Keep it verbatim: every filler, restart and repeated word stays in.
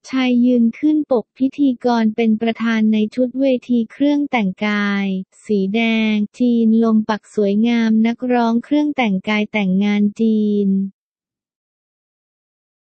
ชัยยืนขึ้นปกพิธีกรเป็นประธานในชุดเวทีเครื่องแต่งกายสีแดงจีนลมปักสวยงามนักร้องเครื่องแต่งกายแต่งงานจีน